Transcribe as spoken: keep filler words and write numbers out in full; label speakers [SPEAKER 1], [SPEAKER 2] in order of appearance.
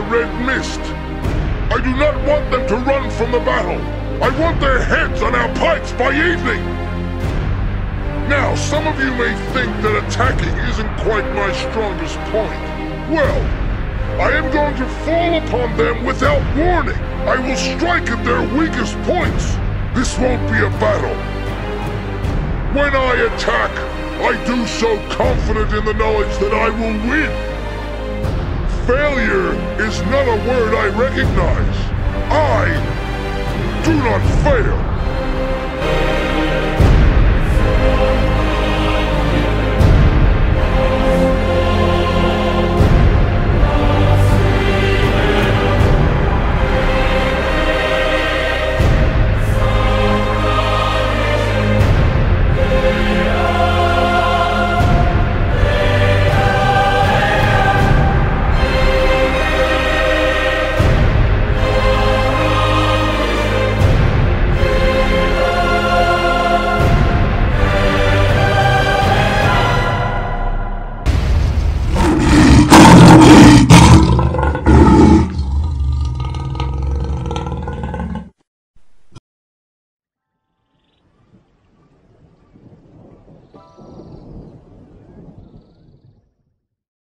[SPEAKER 1] red mist. I do not want them to run from the battle. I want their heads on our pikes by evening. Now, some of you may think that attacking isn't quite my strongest point. Well, I am going to fall upon them without warning. I will strike at their weakest points. This won't be a battle. When I attack, I do so confident in the knowledge that I will win. Failure is not a word I recognize. I do not fail.